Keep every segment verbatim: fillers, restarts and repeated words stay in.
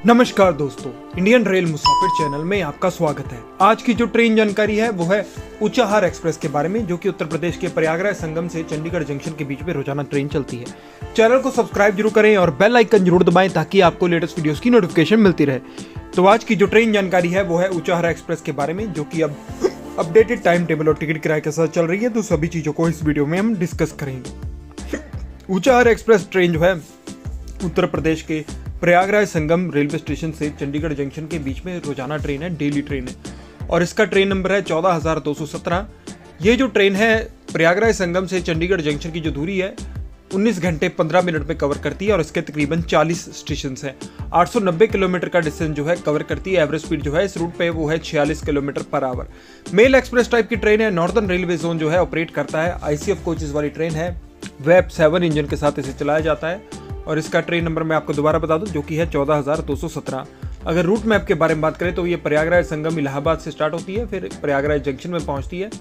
नमस्कार दोस्तों, Indian rail मुसाफिर channel में आपका स्वागत है। आज की जो ट्रेन जानकारी है वो है ऊंचाहार एक्सप्रेस के बारे में, जो कि उत्तर प्रदेश के प्रयागराज संगम से चंडीगढ़ जंक्शन के बीच में रोजाना ट्रेन चलती है। चैनल को सब्सक्राइब जरूर करें और बेल आइकन जरूर दबाएं ताकि आपको लेटेस्ट वीडियोस की नोटिफिकेशन मिलती रहे। तो आज की जो ट्रेन जानकारी है वो है ऊंचाहार एक्सप्रेस के बारे में, जो कि अब अपडेटेड टाइम टेबल और टिकट किराए के साथ चल रही है। तो सभी चीजों को इस वीडियो में हम डिस्कस करेंगे। ऊंचाहार एक्सप्रेस ट्रेन जो है उत्तर प्रदेश के प्रयागराज संगम रेलवे स्टेशन से चंडीगढ़ जंक्शन के बीच में रोजाना ट्रेन है, डेली ट्रेन है, और इसका ट्रेन नंबर है चौदह हजार दो सौ सत्रह। ये जो ट्रेन है प्रयागराज संगम से चंडीगढ़ जंक्शन की जो दूरी है उन्नीस घंटे पंद्रह मिनट में कवर करती है, और इसके तकरीबन चालीस स्टेशन हैं। आठ सौ नब्बे किलोमीटर का डिस्टेंस जो है कवर करती है। एवरेज स्पीड जो है इस रूट पे वो है छियालीस kilometre per hour. Mail express type की ट्रेन है। नॉर्दर्न रेलवे जोन जो है ऑपरेट करता है। आईसीएफ कोचेस वाली ट्रेन है। वेब सेवन इंजन के साथ इसे चलाया जाता है, और इसका ट्रेन नंबर मैं आपको दोबारा बता दूं, जो कि है चौदह हजार दो सौ सत्रह। अगर रूट मैप के बारे में बात करें तो ये प्रयागराज संगम इलाहाबाद से स्टार्ट होती है, फिर प्रयागराज जंक्शन में पहुंचती है,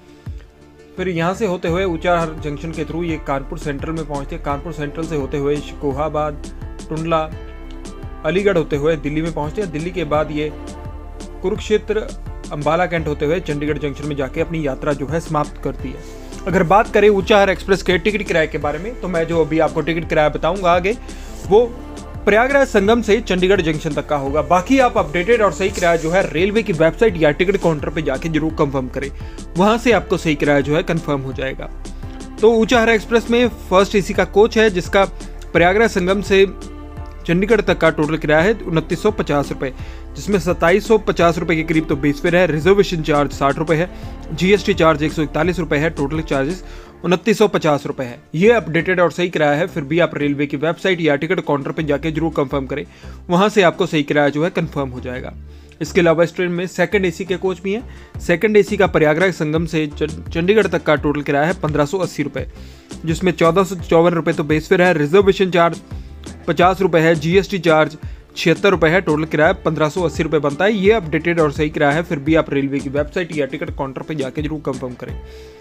फिर यहाँ से होते हुए ऊंचाहार जंक्शन के थ्रू ये कानपुर सेंट्रल में पहुंचती है। कानपुर सेंट्रल से होते हुए शिकोहाबाद, टुंडला, अलीगढ़ होते हुए दिल्ली में पहुंचती है। दिल्ली के बाद ये कुरुक्षेत्र, अंबाला कैंट होते हुए चंडीगढ़ जंक्शन में जाके अपनी यात्रा जो है समाप्त करती है। अगर बात करें ऊंचाहार एक्सप्रेस के टिकट किराए के बारे में, तो मैं जो अभी आपको टिकट किराया बताऊंगा आगे, वो प्रयागराज संगम से चंडीगढ़ जंक्शन तक का होगा। बाकी आप अपडेटेड और सही किराया जो है रेलवे की वेबसाइट या टिकट काउंटर पे जाके जरूर कंफर्म करें, वहां से आपको सही किराया जो है कंफर्म हो जाएगा। तो ऊंचाहार एक्सप्रेस में फर्स्ट एसी का कोच है, जिसका प्रयागराज संगम से चंडीगढ़ तक का टोटल किराया है उनतीस सौ पचास रुपए, जिसमें सत्ताईस सौ पचास रुपए के करीब तो बेस फेयर है। रिजर्वेशन चार्ज साठ रुपए है। जीएसटी चार्ज एक सौ इकतालीस रुपए है। टोटल चार्जेस उनतीस सौ पचास रुपए है। ये अपडेटेड और सही किराया है। फिर भी आप रेलवे की वेबसाइट या टिकट काउंटर पर जाके जरूर कंफर्म करें, वहां से आपको सही किराया जो है कंफर्म हो जाएगा। इसके अलावा इस ट्रेन में सेकंड एसी के कोच भी हैं। सेकंड एसी का प्रयागराज संगम से चंडीगढ़ तक का टोटल किराया है पंद्रह सौ अस्सी रुपए, जिसमें चौदह सौ चौवन रुपए तो बेस फेयर है। रिजर्वेशन चार्ज पचास रुपए है। जीएसटी चार्ज छिहत्तर रुपए है। टोटल किराया पंद्रह सौ अस्सी रुपए बनता है। ये अपडेटेड और सही किराया है। फिर भी आप रेलवे की वेबसाइट या टिकट काउंटर पे जाके जरूर कंफर्म करें।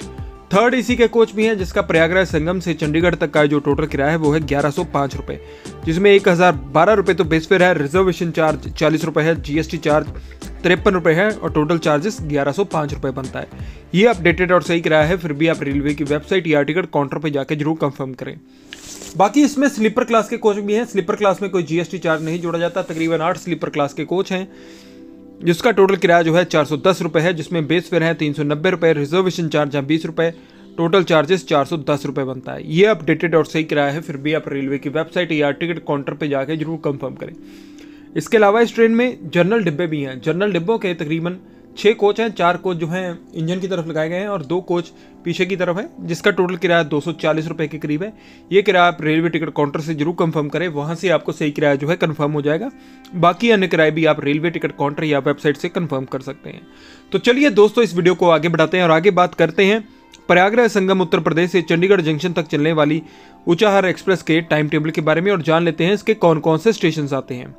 थर्ड एसी के कोच भी हैं, जिसका प्रयागराज संगम से चंडीगढ़ तक का जो टोटल किराया है वो है ग्यारह सौ पाँच रुपए, जिसमें एक हजार बारह रुपए तो बेस फेयर है। रिजर्वेशन चार्ज चालीस रुपए है। जीएसटी चार्ज तिरपन रुपए है, और टोटल चार्जेस ग्यारह सौ पाँच रुपए बनता है। ये अपडेटेड और सही किराया है। फिर भी आप रेलवे की वेबसाइट या टिकट काउंटर पर जाके जरूर कंफर्म करें। बाकी इसमें स्लीपर क्लास के कोच भी हैं। स्लीपर क्लास में कोई जीएसटी चार्ज नहीं जोड़ा जाता। तकरीबन आठ स्लीपर क्लास के कोच हैं, जिसका टोटल किराया जो है चार सौ दस रुपए है, जिसमें बेस फेयर है तीन सौ नब्बे रुपए। रिजर्वेशन चार्ज है बीस रुपए। टोटल चार्जेस चार सौ दस रुपए बनता है। ये अपडेटेड और सही किराया है। फिर भी आप रेलवे की वेबसाइट या टिकट काउंटर पर जाके जरूर कंफर्म करें। इसके अलावा इस ट्रेन में जनरल डिब्बे भी हैं। जनरल डिब्बों के तकरीबन छः कोच हैं। चार कोच जो हैं इंजन की तरफ लगाए गए हैं, और दो कोच पीछे की तरफ है, जिसका टोटल किराया दो सौ चालीस रुपए के करीब है। ये किराया आप रेलवे टिकट काउंटर से जरूर कंफर्म करें, वहां से आपको सही किराया जो है कंफर्म हो जाएगा। बाकी अन्य किराए भी आप रेलवे टिकट काउंटर या वेबसाइट से कंफर्म कर सकते हैं। तो चलिए दोस्तों, इस वीडियो को आगे बढ़ाते हैं और आगे बात करते हैं प्रयागराज संगम उत्तर प्रदेश से चंडीगढ़ जंक्शन तक चलने वाली ऊंचाहार एक्सप्रेस के टाइम टेबल के बारे में, और जान लेते हैं इसके कौन कौन से स्टेशन आते हैं।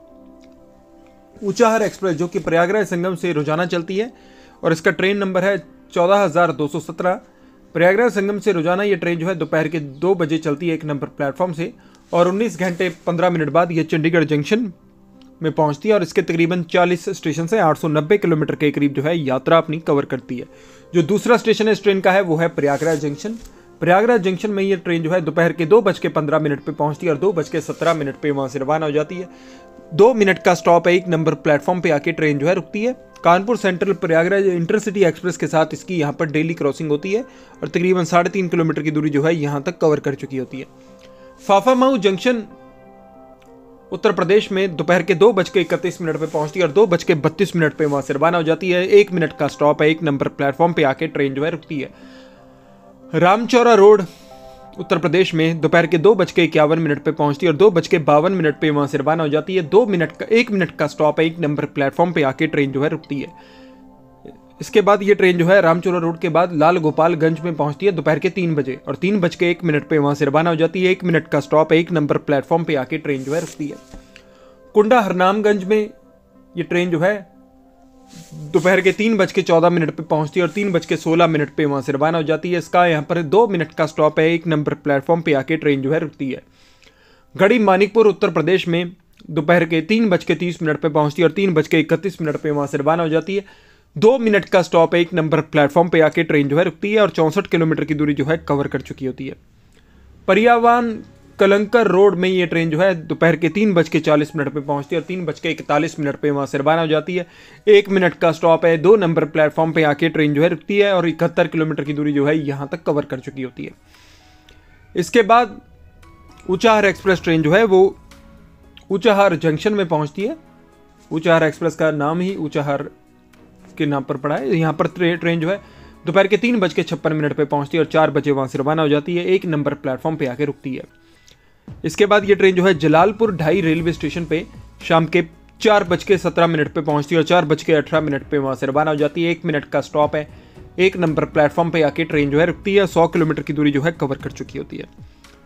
ऊंचाहार एक्सप्रेस जो कि प्रयागराज संगम से रोजाना चलती है, और इसका ट्रेन नंबर है चौदह हजार दो सौ सत्रह। प्रयागराज संगम से रोजाना ये ट्रेन जो है दोपहर के दो बजे चलती है एक नंबर प्लेटफॉर्म से, और उन्नीस घंटे पंद्रह मिनट बाद ये चंडीगढ़ जंक्शन में पहुंचती है, और इसके तकरीबन चालीस स्टेशन से आठ सौ नब्बे किलोमीटर के करीब जो है यात्रा अपनी कवर करती है। जो दूसरा स्टेशन इस ट्रेन का है वो है प्रयागराज जंक्शन। प्रयागराज जंक्शन में ये ट्रेन जो है दोपहर के दो बज के पंद्रह मिनट पर पहुंचती है, और दो बज के सत्रह मिनट पर वहाँ से रवाना हो जाती है। दो मिनट का स्टॉप है, एक नंबर प्लेटफॉर्म पे आके ट्रेन जो है रुकती है। Kanpur central Prayagraj intercity express के साथ इसकी यहाँ पर डेली क्रॉसिंग होती है, और तकरीबन साढ़े तीन किलोमीटर की दूरी जो है यहाँ तक कवर कर चुकी होती है। फाफामाऊ जंक्शन उत्तर प्रदेश में दोपहर के दो बज के इकतीस मिनट पर पहुंचती है, और दो बज के बत्तीस मिनट पर वहां से रवाना हो जाती है। एक मिनट का स्टॉप है, एक नंबर प्लेटफॉर्म पे आके ट्रेन जो है रुकती है। रामचौरा रोड उत्तर प्रदेश में दोपहर के दो बज के इक्यावन मिनट पर पहुंचती है, और दो बज के बावन मिनट पर वहां से रवाना हो जाती है। दो मिनट का एक मिनट का स्टॉप है, एक नंबर प्लेटफॉर्म पे आके ट्रेन जो है रुकती है। इसके बाद ये ट्रेन जो है रामचौरा रोड के बाद लाल गोपालगंज में पहुंचती है दोपहर के तीन बजे, और तीन बज के एक मिनट पर वहां से रवाना हो जाती है। एक मिनट का स्टॉप है, एक नंबर प्लेटफॉर्म पे आके ट्रेन जो है रुकती है। कुंडा हरनामगंज में ये ट्रेन जो है दोपहर के तीन बज के चौदह मिनट पर पहुंचती है, और तीन बज के सोलह मिनट पर वहां से रवाना हो जाती है। इसका यहाँ पर दो मिनट का स्टॉप है, एक नंबर प्लेटफॉर्म पे आके ट्रेन जो है रुकती है। गढ़ी मानिकपुर उत्तर प्रदेश में दोपहर के तीन बज के तीस मिनट पर पहुंचती है और तीन बज के इकतीस मिनट पर वहाँ से रवाना हो जाती है। दो मिनट का स्टॉप है, एक नंबर प्लेटफॉर्म पे आके ट्रेन जो है रुकती है और चौंसठ किलोमीटर की दूरी जो है कवर कर चुकी होती है। परियावान कलंकर रोड में ये ट्रेन जो है दोपहर के तीन बज के चालीस मिनट पर पहुंचती है और तीन बज के इकतालीस मिनट पर वहाँ से रवाना हो जाती है। एक मिनट का स्टॉप है, दो नंबर प्लेटफॉर्म पे आके ट्रेन जो है रुकती है और इकहत्तर किलोमीटर की दूरी जो है यहाँ तक कवर कर चुकी होती है। इसके बाद ऊंचाहार एक्सप्रेस ट्रेन जो है वो ऊंचाहार जंक्शन में पहुंचती है। ऊंचाहार एक्सप्रेस का नाम ही ऊंचाहार के नाम पर पड़ा है। यहाँ पर ट्रेन जो है दोपहर के तीन बज के छप्पन मिनट पर पहुंचती है और चार बजे वहाँ से रवाना हो जाती है। एक नंबर प्लेटफॉर्म पे आके रुकती है। इसके बाद ये ट्रेन जो है जलालपुर ढाई रेलवे स्टेशन पे शाम के चार बज के सत्रह मिनट पर पहुंचती है और चार बज के अठारह मिनट पर वहाँ से रवाना हो जाती है। एक मिनट का स्टॉप है, एक नंबर प्लेटफॉर्म पे आके ट्रेन जो है रुकती है। सौ किलोमीटर की दूरी जो है कवर कर चुकी होती है।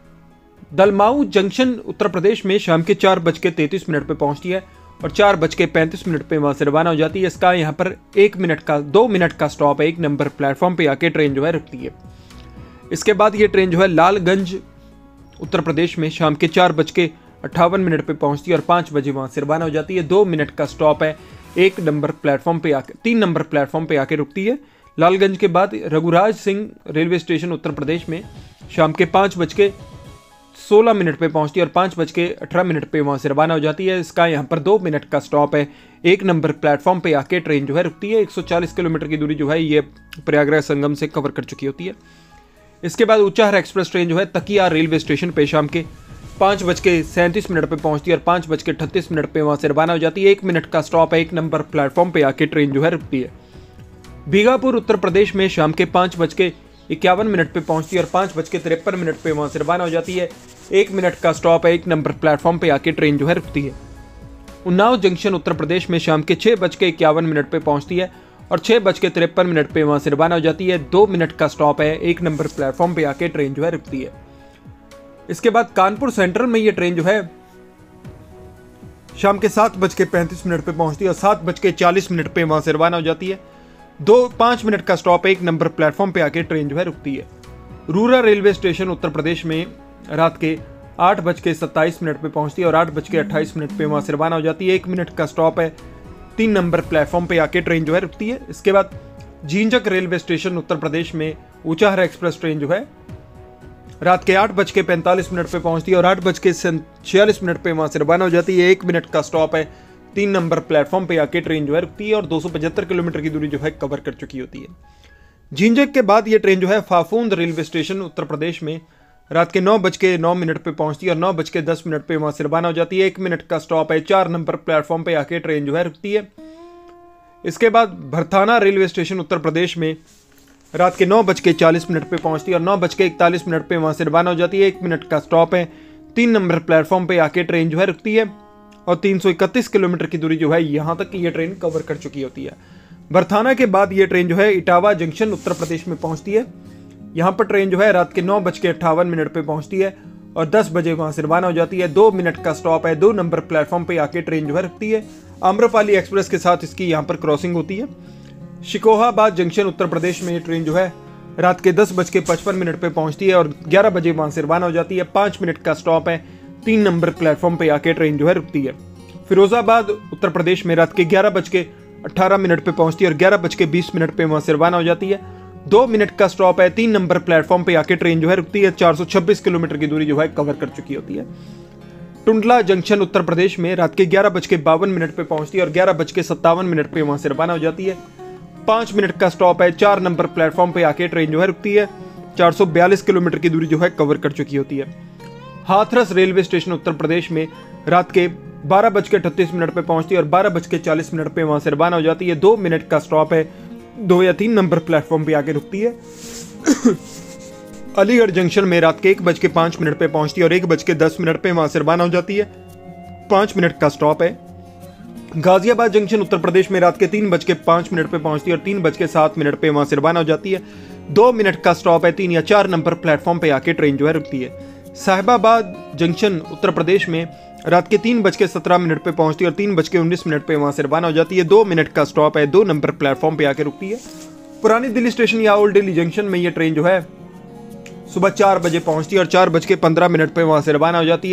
दलमाऊ जंक्शन उत्तर प्रदेश में शाम के चार बज के तैंतीस मिनट पर पहुंचती है और चार बज के पैंतीस मिनट पर वहाँ से रवाना हो जाती है। इसका यहाँ पर एक मिनट का दो मिनट का स्टॉप है, एक नंबर प्लेटफॉर्म पे आके ट्रेन जो है रुकती है। इसके बाद ये ट्रेन जो है लालगंज उत्तर प्रदेश में शाम के चार बज के अट्ठावन मिनट पर पहुँचती है और पाँच बजे वहाँ से रवाना हो जाती है। दो मिनट का स्टॉप है, एक नंबर प्लेटफॉर्म पे आके तीन नंबर प्लेटफॉर्म पे आके रुकती है। लालगंज के बाद रघुराज सिंह रेलवे स्टेशन उत्तर प्रदेश में शाम के पाँच बज के सोलह मिनट पे पहुंचती है और पाँच बज के अठारह मिनट पे वहाँ से रवाना हो जाती है। इसका यहाँ पर दो मिनट का स्टॉप है, एक नंबर प्लेटफॉर्म पे आके ट्रेन जो है रुकती है। एक सौ चालीस किलोमीटर की दूरी जो है ये प्रयागराज संगम से कवर कर चुकी होती है। इसके बाद ऊंचाहार एक्सप्रेस ट्रेन जो है तकिया रेलवे स्टेशन पे शाम के पाँच बज के सैंतीस मिनट पर पहुँचती है और पाँच बज के अट्ठतीस मिनट पर वहाँ से रवाना हो जाती है। एक मिनट का स्टॉप है, एक नंबर प्लेटफॉर्म पे आके ट्रेन जो है रुकती है। बीगापुर उत्तर प्रदेश में शाम के पाँच बज के इक्यावन मिनट पे पहुंचती है और पाँच बज के तिरपन मिनट पे वहाँ से रवाना हो जाती है। एक मिनट का स्टॉप है, एक नंबर प्लेटफॉर्म पे आके ट्रेन जो है रुकती है। उन्नाव जंक्शन उत्तर प्रदेश में शाम के छः बज के इक्यावन मिनट पे पहुंचती है और छः बज के तिरपन मिनट पे वहाँ से रवाना हो जाती है। दो मिनट का स्टॉप है, एक नंबर प्लेटफॉर्म पे आके ट्रेन जो है रुकती है। इसके बाद कानपुर सेंट्रल में ये ट्रेन जो है शाम के सात बज के पैंतीस मिनट पे पहुंचती है और सात बज के चालीस मिनट पे वहाँ से रवाना हो जाती है। दो पाँच मिनट का स्टॉप है, एक नंबर प्लेटफॉर्म पे आके ट्रेन जो है रुकती है। रूरा रेलवे स्टेशन उत्तर प्रदेश में रात के आठ बज के सत्ताईस मिनट पे पहुंचती है और आठ बज के अट्ठाईस मिनट पे वहाँ से रवाना हो जाती है। एक मिनट का स्टॉप है, तीन नंबर प्लेटफॉर्म पे आके ट्रेन जो है रुकती है। इसके बाद झींझक रेलवे स्टेशन उत्तर प्रदेश में ऊंचाहार एक्सप्रेस ट्रेन जो है रात के आठ बज के पैंतालीस मिनट पे पहुंचती है और आठ बज के छियालीस मिनट पे वहाँ से रवाना हो जाती है। एक मिनट का स्टॉप है, तीन नंबर प्लेटफॉर्म पे आके ट्रेन जो है रुकती है और दो सौ पचहत्तर किलोमीटर की दूरी जो है कवर कर चुकी होती है। झींझक के बाद ये ट्रेन जो है फाफूंद रेलवे स्टेशन उत्तर प्रदेश में रात के नौ बज के नौ मिनट पे पहुंचती है और नौ बज के दस मिनट पे वहाँ से रवाना हो जाती है। एक मिनट का स्टॉप है, चार नंबर प्लेटफॉर्म पे आके ट्रेन जो है रुकती है। इसके बाद भरथाना रेलवे स्टेशन उत्तर प्रदेश में रात के नौ बज के चालीस मिनट पे पहुंचती है और नौ बज के इकतालीस मिनट पे वहाँ से रवाना हो जाती है। एक मिनट का स्टॉप है, तीन नंबर प्लेटफॉर्म पे आके ट्रेन जो है रुकती है और तीन सौ इकतीस किलोमीटर की दूरी जो है यहाँ तक ये ट्रेन कवर कर चुकी होती है। भरथाना के बाद ये ट्रेन जो है इटावा जंक्शन उत्तर प्रदेश में पहुंचती है। यहाँ पर ट्रेन जो है रात के नौ बज के अट्ठावन मिनट पे पहुंचती है और दस बजे वहाँ से रवाना हो जाती है। दो मिनट का स्टॉप है, दो नंबर प्लेटफॉर्म पे आके ट्रेन जो है रुकती है। आम्रपाली एक्सप्रेस के साथ इसकी यहाँ पर क्रॉसिंग होती है। शिकोहाबाद जंक्शन उत्तर प्रदेश में ये ट्रेन जो है रात के दस बज के पचपन मिनट पे पहुंचती है और ग्यारह बजे वहाँ से रवाना हो जाती है। पाँच मिनट का स्टॉप है, तीन नंबर प्लेटफॉर्म पे आके ट्रेन जो है रुकती है। फिरोजाबाद उत्तर प्रदेश में रात के ग्यारह बज के अट्ठारह मिनट पे पहुंचती है और ग्यारह बज के बीस मिनट पे वहाँ से रवाना हो जाती है। दो मिनट का स्टॉप है, तीन नंबर प्लेटफॉर्म पे आके ट्रेन जो है रुकती है। चार सौ छब्बीस किलोमीटर की दूरी जो है कवर कर चुकी होती है। टुंडला जंक्शन उत्तर प्रदेश में रात के ग्यारह बज के बावन मिनट पे पहुंचती है और ग्यारह बज के सत्तावन मिनट पे वहाँ से रवाना हो जाती है। पाँच मिनट का स्टॉप है, चार नंबर प्लेटफॉर्म पे आके ट्रेन जो है रुकती है। चार सौ बयालीस किलोमीटर की दूरी जो है कवर कर चुकी होती है। हाथरस रेलवे स्टेशन उत्तर प्रदेश में रात के बारह बज के अट्ठतीस मिनट पे पहुंचती है और बारह बज के चालीस मिनट पे वहाँ से रवाना हो जाती है। दो मिनट का स्टॉप है, दो या तीन नंबर प्लेटफॉर्म पे आके रुकती है। अलीगढ़ जंक्शन में रात के एक बज के पाँच मिनट पे पहुंचती है और एक बज के दस मिनट पे वहाँ से रवाना हो जाती है। पाँच मिनट का स्टॉप है। गाजियाबाद जंक्शन उत्तर प्रदेश में रात के तीन बज के पाँच मिनट पे पहुंचती है और तीन बज के सात मिनट पे वहाँ से रवाना हो जाती है। दो मिनट का स्टॉप है, तीन या चार नंबर प्लेटफॉर्म पे आके ट्रेन जो है रुकती है। साहिबाबाद जंक्शन उत्तर प्रदेश में रात के तीन बज के सत्रह मिनट पे पहुंचती है और तीन बज के उन्नीस मिनट पे वहाँ से रवाना हो जाती है। दो मिनट का स्टॉप है, दो नंबर प्लेटफॉर्म पे आके रुकती है। पुरानी दिल्ली स्टेशन या ओल्ड दिल्ली जंक्शन में ये ट्रेन जो है सुबह चार बजे पहुंचती है और चार बज के पंद्रह मिनट पे वहाँ से रवाना हो जाती है।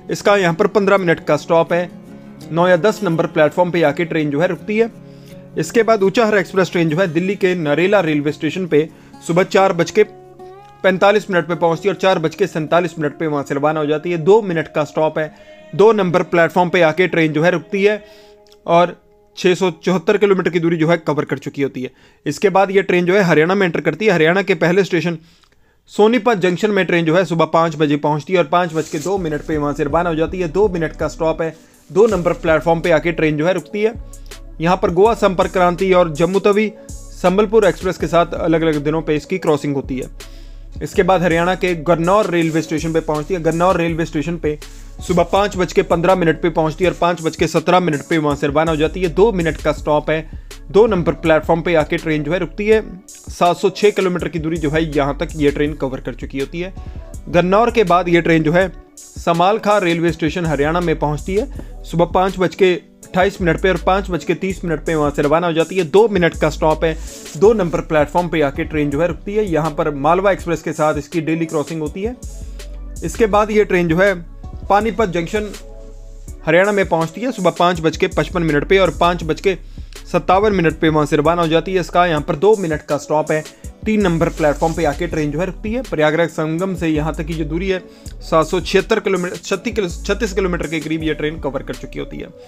इसका यहाँ पर पंद्रह मिनट का स्टॉप है। नौ या दस नंबर प्लेटफॉर्म पे आके ट्रेन जो है रुकती है। इसके बाद ऊंचाहार एक्सप्रेस ट्रेन जो है दिल्ली के नरेला रेलवे स्टेशन पे सुबह चार बज के पैंतालीस मिनट पे पहुंचती है और चार बज के सैंतालीस मिनट पे वहां से रवाना हो जाती है। दो मिनट का स्टॉप है। दो नंबर प्लेटफॉर्म पे आके ट्रेन जो है रुकती है और छः सौ चौहत्तर किलोमीटर की दूरी जो है कवर कर चुकी होती है। इसके बाद ये ट्रेन जो है हरियाणा में एंटर करती है। हरियाणा के पहले स्टेशन सोनीपत जंक्शन में ट्रेन जो है सुबह पाँच बजे पहुंचती है और पाँच बज के दो मिनट पे वहां से रवाना हो जाती है। दो मिनट का स्टॉप है। दो नंबर प्लेटफॉर्म पे आके ट्रेन जो है रुकती है। यहाँ पर गोवा संपर्क क्रांति और जम्मू तवी संबलपुर एक्सप्रेस के साथ अलग अलग दिनों पे इसकी क्रॉसिंग होती है। इसके बाद हरियाणा के गन्नौर रेलवे स्टेशन पे पहुंचती है। गन्नौर रेलवे स्टेशन पे सुबह पाँच बज के पंद्रह मिनट पे पहुंचती है और पाँच बज के सत्रह मिनट पे वहां से रवाना हो जाती है। दो मिनट का स्टॉप है। दो नंबर प्लेटफॉर्म पे आके ट्रेन जो है रुकती है। सात सौ छः किलोमीटर की दूरी जो है यहाँ तक ये ट्रेन कवर कर चुकी होती है। गन्नौर के बाद ये ट्रेन जो है समालखार रेलवे स्टेशन हरियाणा में पहुंचती है। सुबह पाँच बज के अट्ठाईस मिनट पे और पाँच बज के तीस मिनट पे वहां से रवाना हो जाती है। दो मिनट का स्टॉप है। दो नंबर प्लेटफॉर्म पे आके ट्रेन जो है रुकती है। यहाँ पर मालवा एक्सप्रेस के साथ इसकी डेली क्रॉसिंग होती है। इसके बाद ये ट्रेन जो है पानीपत जंक्शन हरियाणा में पहुंचती है सुबह पाँच बज के पचपन मिनट पे और पाँच बज के सत्तावन मिनट पे वहां से रवाना हो जाती है। इसका यहाँ पर दो मिनट का स्टॉप है। तीन नंबर प्लेटफॉर्म पे आके ट्रेन जो है रुकती है। प्रयागराज संगम से यहाँ तक की जो दूरी है सात सौ छिहत्तर किलोमीटर छत्तीस छत्तीस किलोमीटर के करीब ये ट्रेन कवर कर चुकी होती है।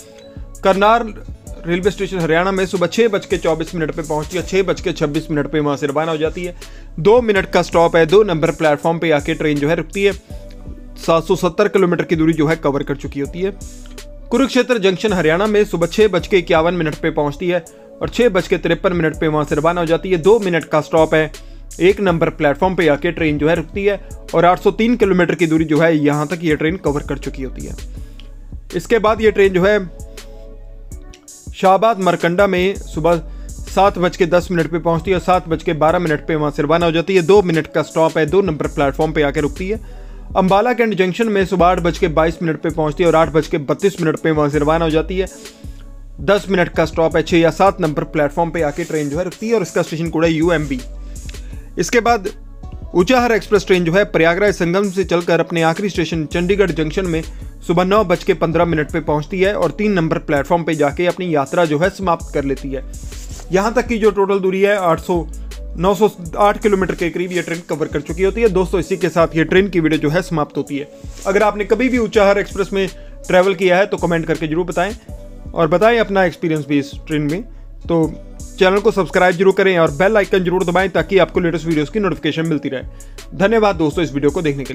करनाल रेलवे स्टेशन हरियाणा में सुबह छः बज के चौबीस मिनट पर पहुंचती है। छः बज के छब्बीस मिनट पर वहाँ से रवाना हो जाती है। दो मिनट का स्टॉप है। दो नंबर प्लेटफॉर्म पे आके ट्रेन जो है रुकती है। सात सौ सत्तर किलोमीटर की दूरी जो है कवर कर चुकी होती है। कुरुक्षेत्र जंक्शन हरियाणा में सुबह छः बज के इक्यावन मिनट पर पहुंचती है और छः बज के तिरपन मिनट पर वहाँ से रवाना हो जाती है। दो मिनट का स्टॉप है। एक नंबर प्लेटफॉर्म पे आके ट्रेन जो है रुकती है और आठ सौ तीन किलोमीटर की दूरी जो है यहाँ तक ये ट्रेन कवर कर चुकी होती है। इसके बाद ये ट्रेन जो है शाहबाद मरकंडा में सुबह सात बज के दस मिनट पर पहुँचती है और सात बज के बारह मिनट पर वहाँ से रवाना हो जाती है। दो मिनट का स्टॉप है। दो नंबर प्लेटफॉर्म पे आके रुकती है। अम्बाला कैंट जंक्शन में सुबह आठ बज के बाईस मिनट पर पहुँचती है और आठ बज के बत्तीस मिनट पर वहाँ से रवाना हो जाती है। दस मिनट का स्टॉप है। छः या सात नंबर प्लेटफॉर्म पे आके ट्रेन जो है रुकती है और इसका स्टेशन कोड है यू एम बी। इसके बाद ऊंचाहार एक्सप्रेस ट्रेन जो है प्रयागराज संगम से चलकर अपने आखिरी स्टेशन चंडीगढ़ जंक्शन में सुबह नौ बज के पंद्रह मिनट पे पहुंचती है और तीन नंबर प्लेटफॉर्म पे जाके अपनी यात्रा जो है समाप्त कर लेती है। यहाँ तक की जो टोटल दूरी है आठ सौ नौ सौ आठ किलोमीटर के करीब ये ट्रेन कवर कर चुकी होती है। दोस्तों इसी के साथ ये ट्रेन की वीडियो जो है समाप्त होती है। अगर आपने कभी भी ऊंचाहार एक्सप्रेस में ट्रैवल किया है तो कमेंट करके जरूर बताएं और बताएं अपना एक्सपीरियंस भी इस ट्रेन में। तो चैनल को सब्सक्राइब जरूर करें और बेल आइकन जरूर दबाएं ताकि आपको लेटेस्ट वीडियोस की नोटिफिकेशन मिलती रहे। धन्यवाद दोस्तों इस वीडियो को देखने के लिए।